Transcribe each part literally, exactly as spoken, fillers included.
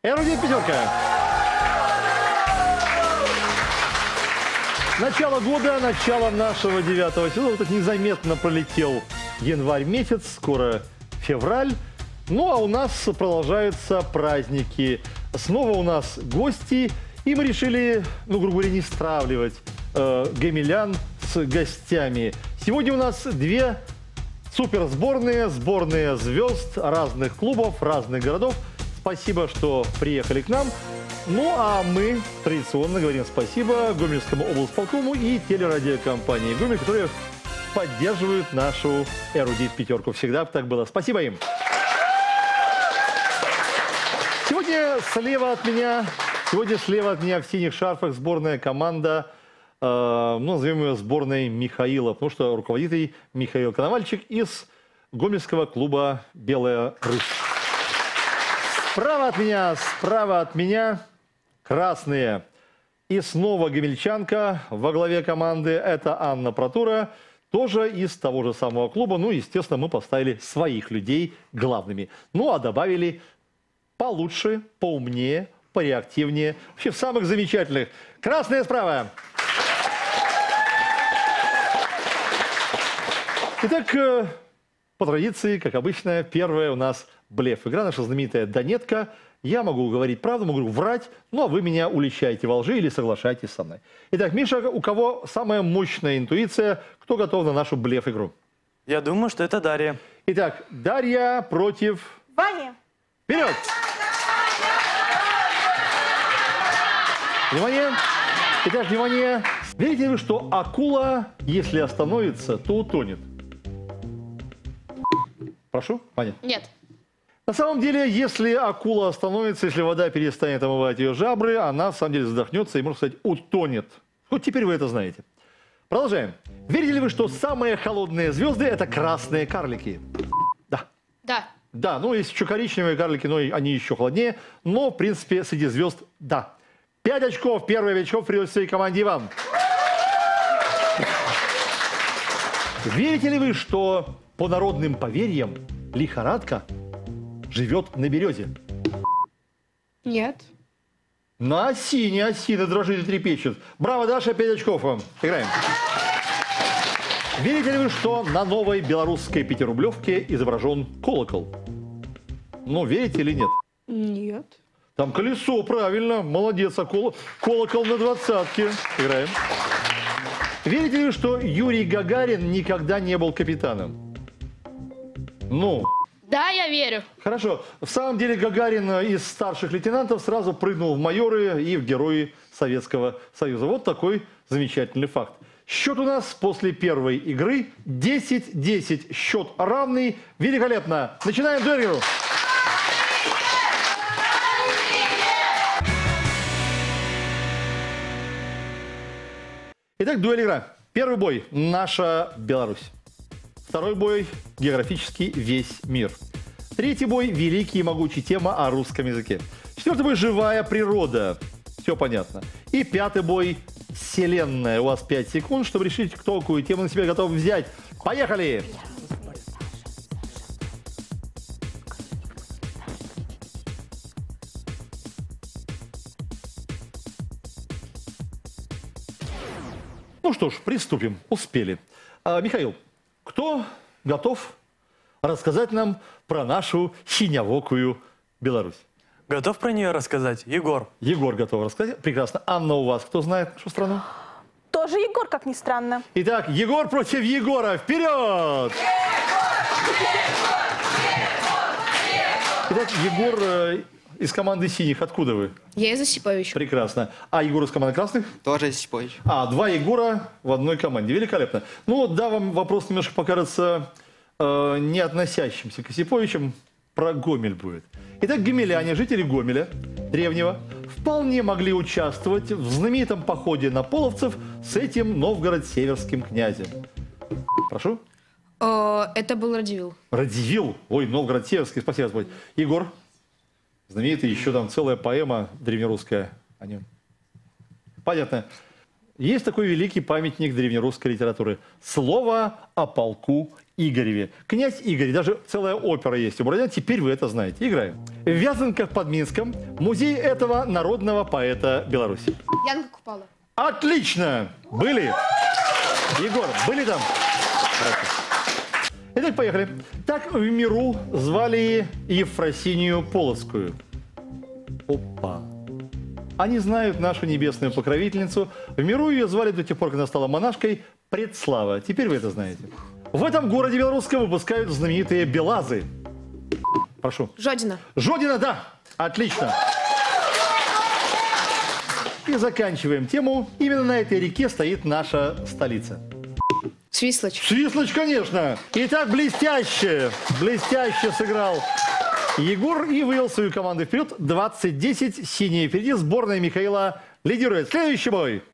Эрудит пятерка. Начало года, начало нашего девятого сезона. Так незаметно пролетел январь месяц, скоро февраль. Ну, а у нас продолжаются праздники. Снова у нас гости. И мы решили, ну, грубо говоря, не стравливать э, гомелян с гостями. Сегодня у нас две суперсборные, сборные звезд разных клубов, разных городов. Спасибо, что приехали к нам. Ну, а мы традиционно говорим спасибо Гомельскому облсполкому и телерадиокомпании «Гомель», которые поддерживают нашу «Эрудит пятерку». Всегда так было. Спасибо им. Сегодня слева от меня, сегодня слева от меня в синих шарфах сборная команда, э, ну, назовем ее сборной Михаила, потому что руководит ей Михаил Коновальчик из Гомельского клуба «Белая Русь». Справа от меня, справа от меня красные. И снова гомельчанка во главе команды. Это Анна Протура, тоже из того же самого клуба. Ну, естественно, мы поставили своих людей главными. Ну, а добавили получше, поумнее, пореактивнее. Вообще, в самых замечательных. Красные справа. Итак, по традиции, как обычно, первая у нас блеф. Игра наша знаменитая «Донетка». Я могу говорить правду, могу врать, ну а вы меня уличаете во лжи или соглашаетесь со мной. Итак, Миша, у кого самая мощная интуиция? Кто готов на нашу блеф-игру? Я думаю, что это Дарья. Итак, Дарья против... Ваня. Вперед! Внимание! Итак, внимание! Верите ли вы, что акула, если остановится, то утонет? Прошу, Ваня. Нет. На самом деле, если акула остановится, если вода перестанет омывать ее жабры, она, на самом деле, задохнется и, можно сказать, утонет. Вот теперь вы это знаете. Продолжаем. Верите ли вы, что самые холодные звезды – это красные карлики? Да. Да. Да, ну, есть еще коричневые карлики, но они еще холоднее. Но, в принципе, среди звезд – да. Пять очков, первый очков придет своей команде Иван. Верите ли вы, что по народным поверьям лихорадка живет на березе? Нет. На осине, осина дрожит и трепещет. Браво, Даша, пять очков вам. Играем. Верите ли вы, что на новой белорусской пятирублевке изображен колокол? Ну, верите или нет? Нет. Там колесо, правильно. Молодец, а кол... колокол на двадцатке. Играем. Верите ли вы, что Юрий Гагарин никогда не был капитаном? Ну... Да, я верю. Хорошо. В самом деле Гагарин из старших лейтенантов сразу прыгнул в майоры и в герои Советского Союза. Вот такой замечательный факт. Счет у нас после первой игры десять десять. Счет равный. Великолепно. Начинаем дуэль. Итак, дуэль-игра. Первый бой. Наша Беларусь. Второй бой – географически весь мир. Третий бой – великий и могучий, тема о русском языке. Четвертый бой – живая природа. Все понятно. И пятый бой – вселенная. У вас пять секунд, чтобы решить, кто какую тему на себя готов взять. Поехали! Ну что ж, приступим. Успели. А, Михаил, кто готов рассказать нам про нашу синявокую Беларусь? Готов про нее рассказать? Егор. Егор готов рассказать. Прекрасно. Анна, у вас кто знает нашу страну? Тоже Егор, как ни странно. Итак, Егор против Егора. Вперед! Итак, Егор э, из команды синих. Откуда вы? Я из Осиповича. Прекрасно. А Егор из команды красных? Тоже Осипович. А, два Егора в одной команде. Великолепно. Ну, да, вам вопрос немножко покажется э, не относящимся к Осиповичам. Про Гомель будет. Итак, гомеляне, жители Гомеля, древнего, вполне могли участвовать в знаменитом походе на половцев с этим новгород-северским князем. Прошу. Это был Радивил. Радивил. Ой, Новгород-Северский, спасибо, Господь. Егор. Знаменитый, еще там целая поэма древнерусская о нем. Понятно. Есть такой великий памятник древнерусской литературы. Слово о полку Игореве. Князь Игорь, даже целая опера есть у Бородина. Теперь вы это знаете. Играем. В Вязанках под Минском музей этого народного поэта Беларуси. Янка Купала. Отлично! Были. Егор, были там? Итак, поехали. Так в миру звали Ефросинию Полоцкую. Опа. Они знают нашу небесную покровительницу. В миру ее звали до тех пор, когда стала монашкой, Предслава. Теперь вы это знаете. В этом городе белорусском выпускают знаменитые Белазы. Прошу. Жодина. Жодина, да. Отлично. И заканчиваем тему. Именно на этой реке стоит наша столица. Свислочь. Свислочь, конечно. Итак, блестяще, блестяще сыграл Егор и вывел свою команду вперед. двадцать десять, синие впереди. Сборная Михаила лидирует. Следующий бой.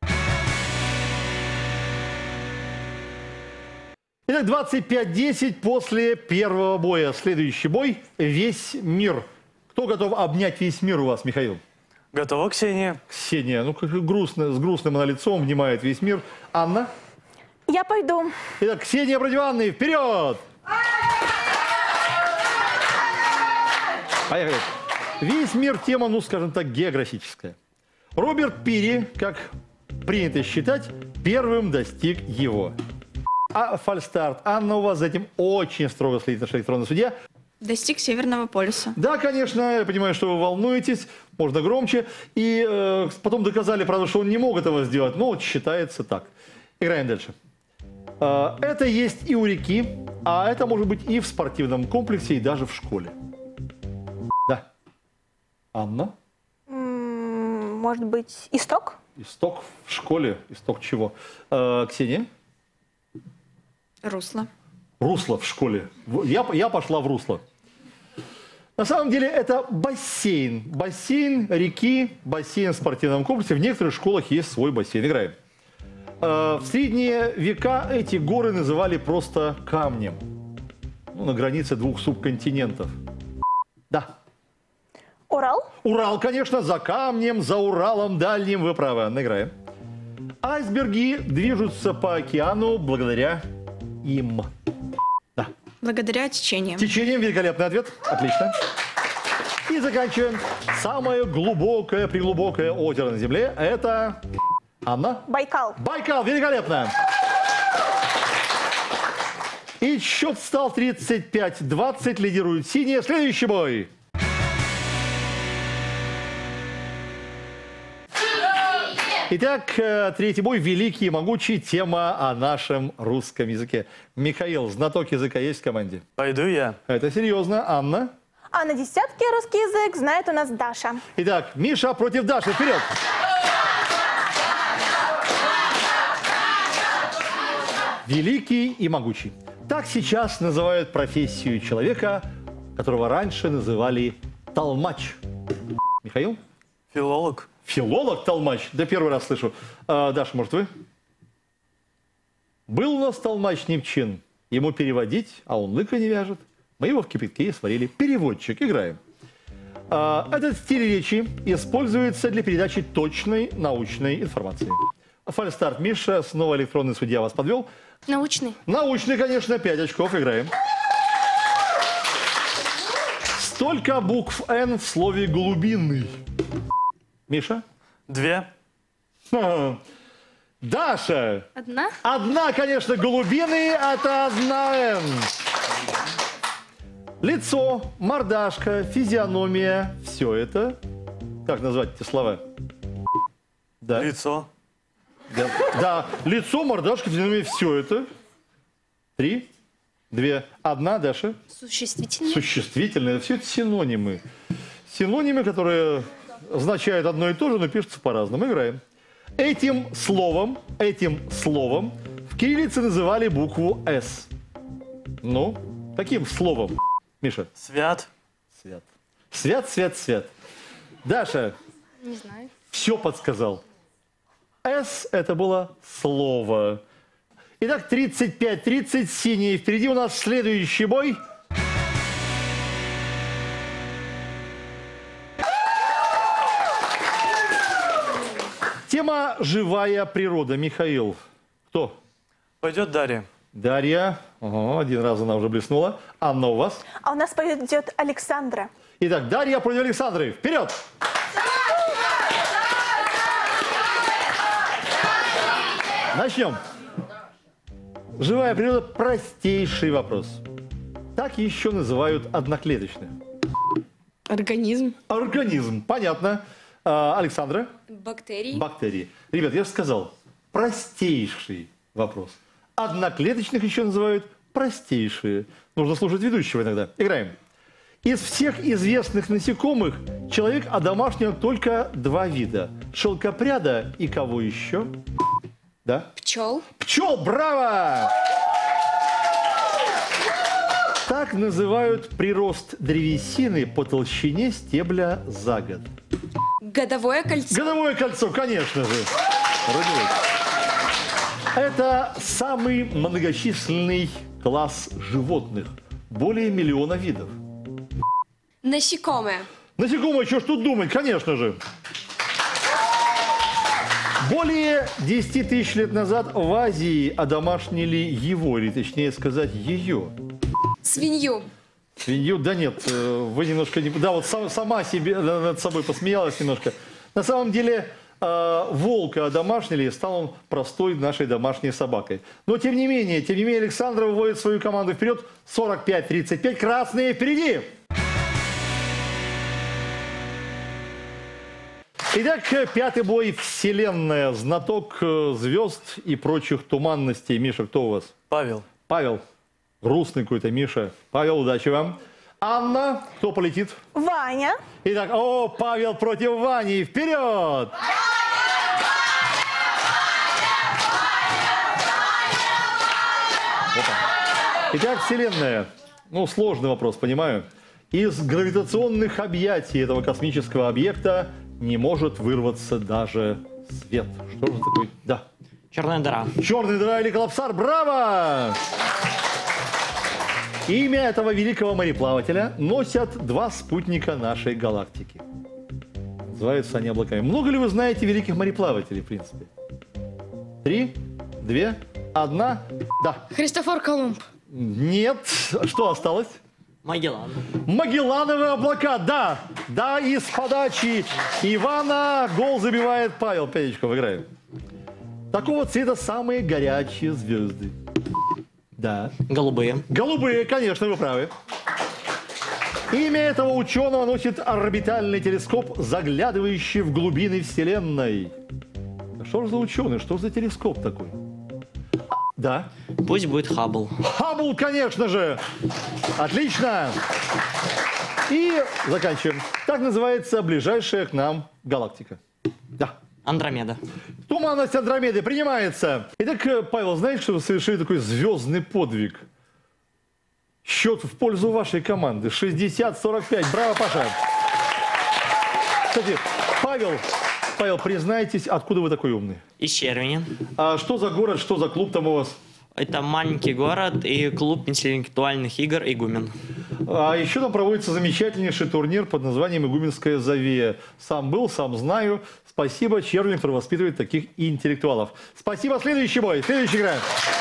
Итак, двадцать пять десять после первого боя. Следующий бой. Весь мир. Кто готов обнять весь мир у вас, Михаил? Готова, Ксения? Ксения, ну как грустно, с грустным она лицом внимает весь мир. Анна? Я пойду. Итак, Ксения против Анны, вперед! Поехали. Весь мир тема, ну скажем так, географическая. Роберт Пири, как принято считать, первым достиг его. А фальстарт. Анна, у вас за этим очень строго следит наш электронный судья. Достиг Северного полюса. Да, конечно, я понимаю, что вы волнуетесь, можно громче. И э, потом доказали, правда, что он не мог этого сделать, но вот считается так. Играем дальше. Э, это есть и у реки, а это может быть и в спортивном комплексе, и даже в школе. Да. Анна? М, Может быть, исток? Исток в школе. Исток чего? Э, Ксения? Русло. Русло в школе. В- Я, я пошла в русло. На самом деле это бассейн. Бассейн реки, бассейн в спортивном комплексе. В некоторых школах есть свой бассейн. Играем. Э, В средние века эти горы называли просто камнем. Ну, на границе двух субконтинентов. Да. Урал? Урал, конечно, за камнем, за Уралом дальним. Вы правы, Анна, играем. Айсберги движутся по океану благодаря им. Да. Благодаря течениям. Течением великолепный ответ. Отлично. И заканчиваем. Самое глубокое, преглубокое озеро на Земле – это... Анна? Байкал. Байкал. Великолепно. И счет стал тридцать пять двадцать. Лидирует синие. Следующий бой. Итак, э, третий бой. Великий и могучий. Тема о нашем русском языке. Михаил, знаток языка есть в команде? Пойду я. Это серьезно. Анна? А на десятке русский язык знает у нас Даша. Итак, Миша против Даши. Вперед! Великий и могучий. Так сейчас называют профессию человека, которого раньше называли толмач. Михаил? Филолог. Филолог толмач? Да первый раз слышу. А, Даша, может, вы? Был у нас толмач Немчин. Ему переводить, а он лыка не вяжет. Мы его в кипятке и сварили. Переводчик. Играем. А, этот стиль речи используется для передачи точной научной информации. Фальстарт. Миша, снова электронный судья вас подвел. Научный. Научный, конечно, пять очков. Играем. Столько букв «Н» в слове «голубиный». Миша? Две. Ха. Даша! Одна? Одна, конечно, голубиный, это одна «Н». Лицо, мордашка, физиономия. Все это. Как назвать эти слова? Да. Лицо. Да. Да. Лицо, мордашка, физиономия. Все это. Три, две, одна, Даша. Существительное. Существительное. Все это синонимы. Синонимы, которые означают одно и то же, но пишутся по-разному. Играем. Этим словом, этим словом в кириллице называли букву «С». Ну, каким словом, Миша? Свят. Свят. Свят, свят, свят. Даша, Не знаю. все подсказал. «С» – это было слово. Итак, тридцать пять тридцать, синие. Впереди у нас следующий бой. Тема «Живая природа». Михаил. Кто? Пойдет Дарья. Дарья. Ага, один раз она уже блеснула. Анна у вас. А у нас пойдет Александра. Итак, Дарья против Александры. Вперед! Начнем. Живая природа – простейший вопрос. Так еще называют одноклеточных. Организм. Организм, понятно. А, Александра? Бактерии. Бактерии. Ребят, я же сказал, простейший вопрос. Одноклеточных еще называют простейшие. Нужно слушать ведущего иногда. Играем. Из всех известных насекомых человек одомашнил только два вида. Шелкопряда и кого еще? Да? Пчел. Пчел, браво! Так называют прирост древесины по толщине стебля за год. Годовое кольцо. Годовое кольцо, конечно же. Это самый многочисленный класс животных. Более миллиона видов. Насекомое. Насекомое, что ж тут думать, конечно же. Более десяти тысяч лет назад в Азии одомашнили его, или точнее сказать, ее. Свинью. Свинью? Да нет, э, вы немножко не... Да, вот сам- сама себе над собой посмеялась немножко. На самом деле э, волка одомашнили, и стал он простой нашей домашней собакой. Но тем не менее, тем не менее, Александра выводит свою команду вперед. сорок пять тридцать пять. Красные впереди! Итак, пятый бой. Вселенная. Знаток э, звезд и прочих туманностей. Миша, кто у вас? Павел. Павел. Грустный какой-то Миша. Павел, удачи вам. Анна, кто полетит? Ваня. Итак, о, Павел против Вани. Вперед! Опа. Итак, Вселенная. Ну, сложный вопрос, понимаю. Из гравитационных объятий этого космического объекта не может вырваться даже свет. Что же такое? Да. Черная дыра. Черный дыра или коллапсар. Браво! Имя этого великого мореплавателя носят два спутника нашей галактики. Называются они облаками. Много ли вы знаете великих мореплавателей, в принципе? Три, две, одна. Да. Христофор Колумб. Нет. Что осталось? Магеллан. Магеллановые облака, да. Да, из подачи Ивана гол забивает Павел. пять очков играем. Такого цвета самые горячие звезды. Да. Голубые. Голубые, конечно, вы правы. Имя этого ученого носит орбитальный телескоп, заглядывающий в глубины Вселенной. Что же за ученый? Что же за телескоп такой? Да. Пусть будет Хаббл. Хаббл, конечно же. Отлично. И заканчиваем. Так называется ближайшая к нам галактика. Да. Андромеда. Туманность Андромеды принимается. Итак, Павел, знаете, что вы совершили такой звездный подвиг? Счет в пользу вашей команды. шестьдесят сорок пять. Браво, Паша. Кстати, Павел, Павел, признайтесь, откуда вы такой умный? Из Червени. А что за город, что за клуб там у вас? Это маленький город и клуб интеллектуальных игр «Игумен». А еще там проводится замечательнейший турнир под названием «Игуменская Завея». Сам был, сам знаю. Спасибо Червень, который воспитывает таких интеллектуалов. Спасибо. Следующий бой. Следующая игра.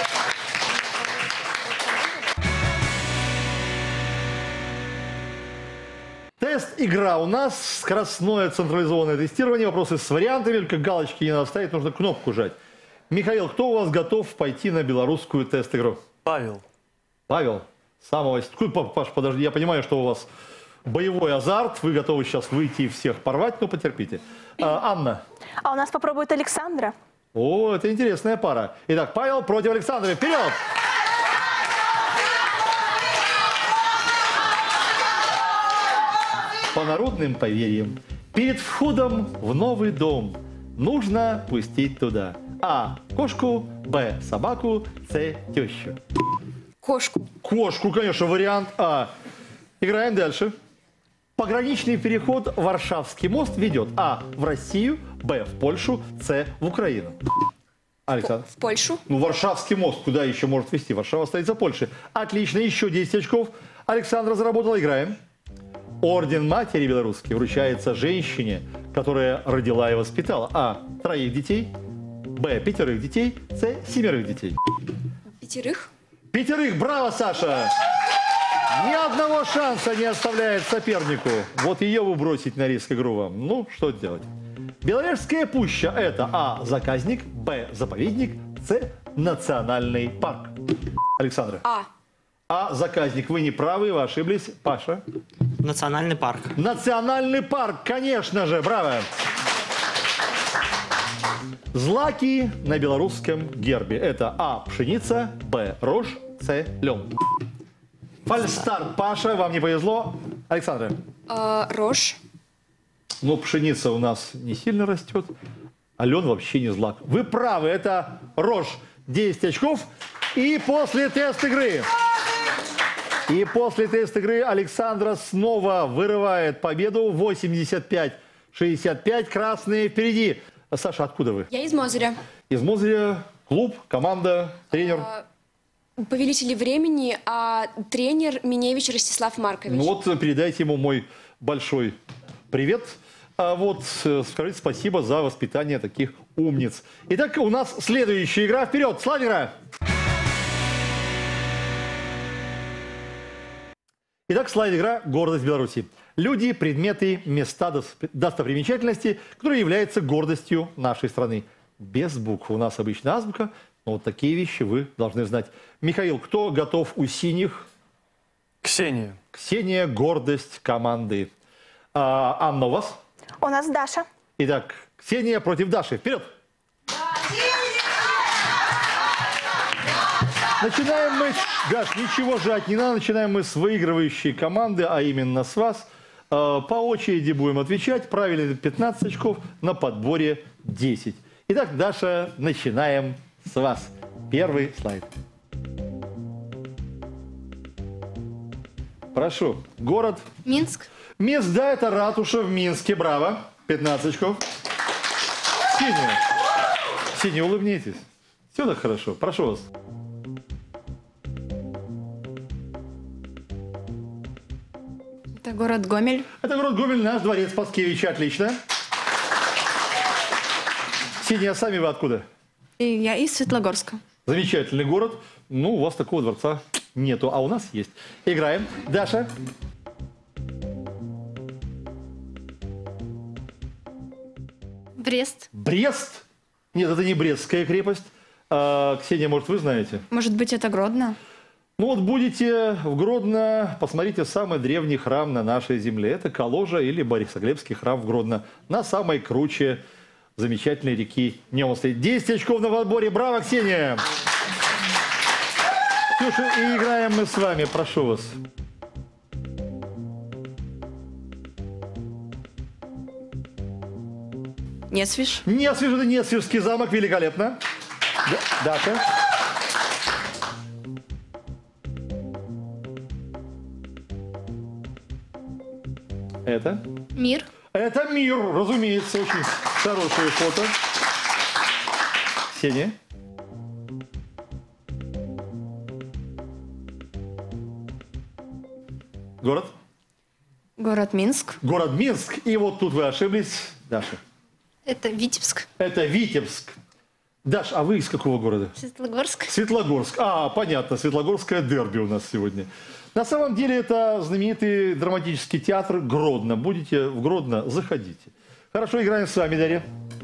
Тест-игра у нас. Скоростное централизованное тестирование. Вопросы с вариантами. Только галочки не надо ставить, нужно кнопку жать. Михаил, кто у вас готов пойти на белорусскую тест-игру? Павел. Павел. Самого... Паш, подожди, я понимаю, что у вас боевой азарт. Вы готовы сейчас выйти и всех порвать, но потерпите. А, Анна. А у нас попробует Александра. О, это интересная пара. Итак, Павел против Александра. Вперед! По народным поверьям, перед входом в новый дом нужно пустить туда А. Кошку, Б. Собаку, С. Тещу. Кошку. Кошку, конечно, вариант А. Играем дальше. Пограничный переход Варшавский мост ведет А. в Россию, Б. в Польшу, С. в Украину. Александр. В Польшу. Ну, Варшавский мост куда еще может вести? Варшава – столица Польши. Отлично, еще десять очков. Александр заработал, играем. Орден Матери Белорусской вручается женщине, которая родила и воспитала А. троих детей, Б. пятерых детей, С. семерых детей. Пятерых. Пятерых, браво, Саша! Ни одного шанса не оставляет сопернику. Вот ее вы бросить на риск игру вам. Ну, что делать? Беловежская пуща – это А. Заказник, Б. Заповедник, С. Национальный парк. Александра. А. А. Заказник. Вы не правы, вы ошиблись. Паша. Национальный парк. Национальный парк, конечно же. Браво. Злаки на белорусском гербе. Это А. Пшеница, Б. Рожь, С. Лен. Фальстарт, Паша, вам не повезло. Александра. Э, рожь. Но пшеница у нас не сильно растет, а лен вообще не злак. Вы правы, это рожь. десять очков. И после тест-игры... И после тест-игры Александра снова вырывает победу. восемьдесят пять шестьдесят пять. Красные впереди. Саша, откуда вы? Я из Мозыря. Из Мозыря. Клуб, команда, тренер. Повелители времени, а тренер Миневич Ростислав Маркович. Ну вот, передайте ему мой большой привет. А вот, скажите спасибо за воспитание таких умниц. Итак, у нас следующая игра. Вперед, слайд-игра! Итак, слайд-игра «Гордость Беларуси». Люди, предметы, места, достопримечательности, которые являются гордостью нашей страны. Без букв. У нас обычно азбука, но вот такие вещи вы должны знать. Михаил, кто готов у синих? Ксения. Ксения – гордость команды. А, Анна, у вас? У нас Даша. Итак, Ксения против Даши. Вперед! Начинаем мы... Даш, ничего жать не надо. Начинаем мы с выигрывающей команды, а именно с вас. По очереди будем отвечать. Правильно пятнадцать очков, на подборе десять. Итак, Даша, начинаем с вас. Первый слайд. Прошу. Город. Минск. Минск, да, это ратуша в Минске. Браво. пятнадцать очков. Синяя. Синяя, улыбнитесь. Все так хорошо. Прошу вас. Это город Гомель. Это город Гомель, наш дворец Паскевича. Отлично. Синяя, сами вы откуда? И я из Светлогорска. Замечательный город. Ну, у вас такого дворца нету, а у нас есть. Играем. Даша. Брест. Брест. Нет, это не Брестская крепость. А, Ксения, может, вы знаете? Может быть, это Гродно? Ну вот будете в Гродно, посмотрите самый древний храм на нашей земле. Это Коложа или Борисоглебский храм в Гродно. На самой круче замечательной реки Немцы. десять очков на подборе. Браво, Ксения! Ксюша, и играем мы с вами. Прошу вас. Несвиж. Несвиж, это Несвижский замок. Великолепно. Да, Даша. Это? Мир. Это мир, разумеется. Очень хорошее фото. Ксения. Город? Город Минск. Город Минск. И вот тут вы ошиблись. Даша. Это Витебск. Это Витебск. Даш, а вы из какого города? Светлогорск. Светлогорск. А, понятно. Светлогорское дерби у нас сегодня. На самом деле это знаменитый драматический театр Гродно. Будете в Гродно, заходите. Хорошо, играем с вами, Дарья.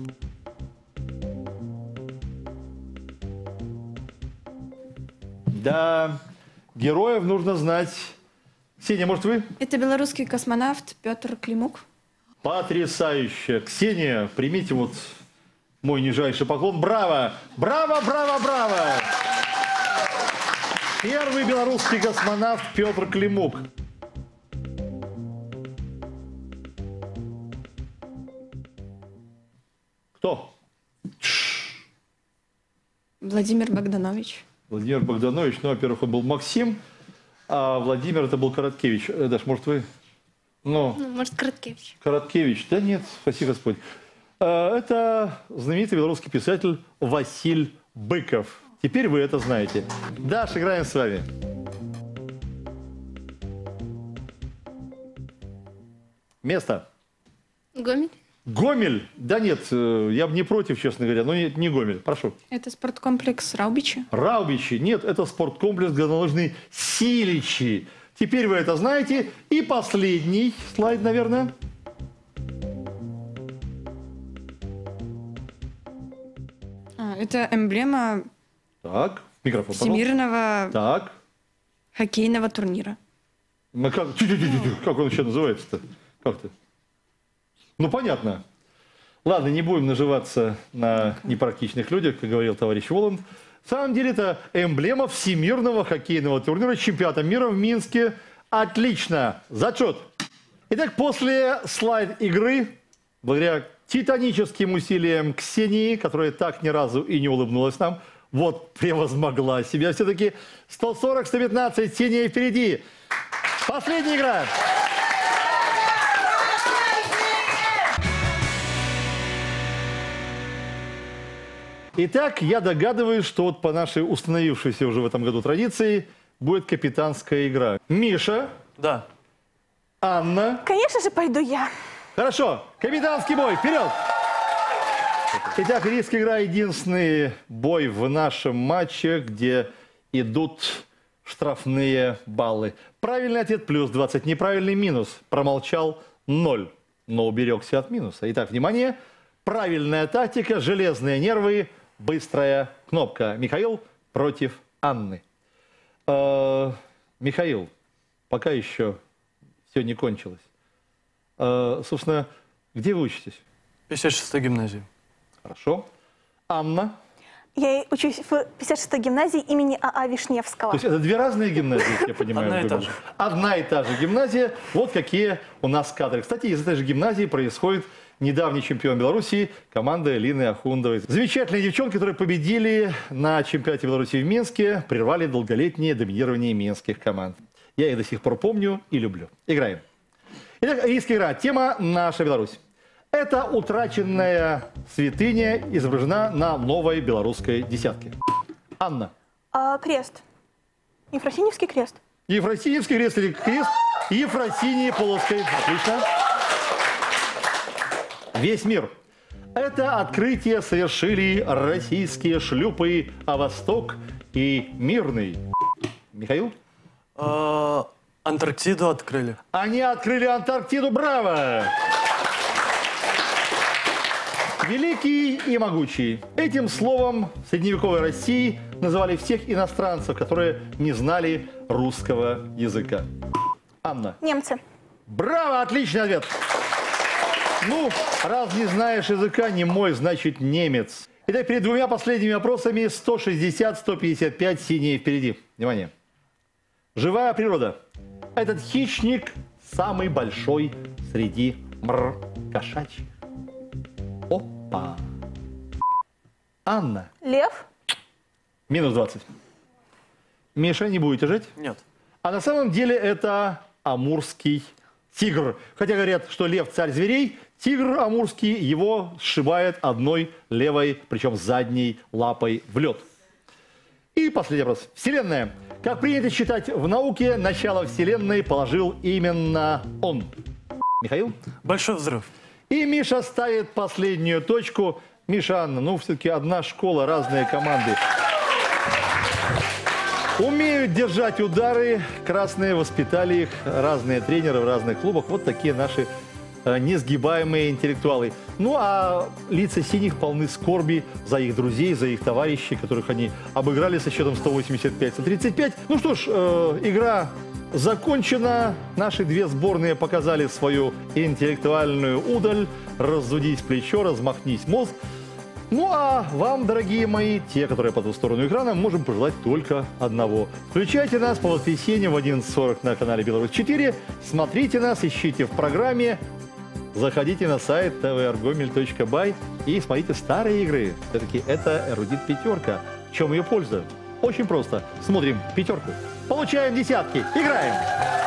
Да, героев нужно знать. Ксения, может, вы? Это белорусский космонавт Петр Климук. Потрясающе. Ксения, примите вот мой нижайший поклон. Браво! Браво, браво, браво! Первый белорусский космонавт Петр Климук. Кто? Владимир Богданович. Владимир Богданович. Ну, во-первых, он был Максим, а Владимир это был Короткевич. Э, Даш, может, вы? Ну, Ну, может, Короткевич. Короткевич. Да нет, спаси Господь. Э, Это знаменитый белорусский писатель Василь Быков. Теперь вы это знаете. Даш, играем с вами. Место. Гомель. Гомель. Да нет, э, я бы не против, честно говоря, но нет, не Гомель. Прошу. Это спорткомплекс Раубичи. Раубичи. Нет, это спорткомплекс горнолыжный Силичи. Теперь вы это знаете. И последний слайд, наверное. А, это эмблема Так, микрофон, пожалуйста. Всемирного Так. хоккейного турнира. Ну, как, тю -тю -тю -тю -тю. Как он еще называется-то? Как-то. Ну, понятно. Ладно, не будем наживаться на непрактичных людях, как говорил товарищ Воланд. На самом деле это эмблема Всемирного хоккейного турнира чемпионата мира в Минске. Отлично. Зачет. Итак, после слайд-игры, благодаря титаническим усилиям Ксении, которая так ни разу и не улыбнулась нам, вот превозмогла себя все-таки. сто сорок сто пятнадцать, Ксения впереди. Последняя игра. Итак, я догадываюсь, что вот по нашей установившейся уже в этом году традиции будет капитанская игра. Миша, Да. Анна. Конечно же, пойду я. Хорошо, капитанский бой, вперед! Итак, риск игра единственный бой в нашем матче, где идут штрафные баллы. Правильный ответ плюс двадцать, неправильный минус. Промолчал ноль, но уберегся от минуса. Итак, внимание, правильная тактика, железные нервы, быстрая кнопка. Михаил против Анны. Э, Михаил, пока еще все не кончилось. Э, собственно, где вы учитесь? пятьдесят шестой гимназии. Хорошо. Анна. Я учусь в пятьдесят шестой гимназии имени А А Вишневского. То есть это две разные гимназии, я понимаю? Одна и та же. Одна и та же гимназия. Вот какие у нас кадры. Кстати, из этой же гимназии происходит недавний чемпион Беларуси, команда Лины Ахундовой. Замечательные девчонки, которые победили на чемпионате Беларуси в Минске, прервали долголетнее доминирование минских команд. Я их до сих пор помню и люблю. Играем. Итак, риск игра. Тема «Наша Беларусь». Эта утраченная святыня изображена на новой белорусской десятке. Анна. А, крест. Ефросиньевский крест. Ефросиньевский крест или крест Ефросинии Полоцкой. Отлично. Весь мир. Это открытие совершили российские шлюпы «А Восток» и «Мирный». Михаил? А, Антарктиду открыли. Они открыли Антарктиду. Браво! Великий и могучий. Этим словом в средневековой России называли всех иностранцев, которые не знали русского языка. Анна. Немцы. Браво! Отличный ответ. Ну, раз не знаешь языка, не мой, значит немец. Итак, перед двумя последними вопросами сто шестьдесят сто пятьдесят пять, синие впереди. Внимание. Живая природа. Этот хищник самый большой среди мр кошачьих. Опа. Анна. Лев. Минус двадцать. Миша, не будете жить? Нет. А на самом деле это амурский тигр. Хотя говорят, что лев царь зверей, тигр амурский его сшибает одной левой, причем задней лапой в лед. И последний вопрос. Вселенная. Как принято считать в науке, начало Вселенной положил именно он. Михаил? Большой взрыв. И Миша ставит последнюю точку. Миша, Анна, ну все-таки одна школа, разные команды. Умеют держать удары, красные воспитали их, разные тренеры в разных клубах. Вот такие наши э, несгибаемые интеллектуалы. Ну а лица синих полны скорби за их друзей, за их товарищей, которых они обыграли со счетом сто восемьдесят пять — сто тридцать пять. Ну что ж, э, игра закончена. Наши две сборные показали свою интеллектуальную удаль. Разудись плечо, размахнись мозг. Ну а вам, дорогие мои, те, которые по ту сторону экрана, можем пожелать только одного. Включайте нас по воскресеньям в одиннадцать сорок на канале Беларусь четыре. Смотрите нас, ищите в программе. Заходите на сайт тэ вэ аргомель точка бай и смотрите старые игры. Все-таки это эрудит пятерка. В чем ее польза? Очень просто. Смотрим пятерку. Получаем десятки. Играем.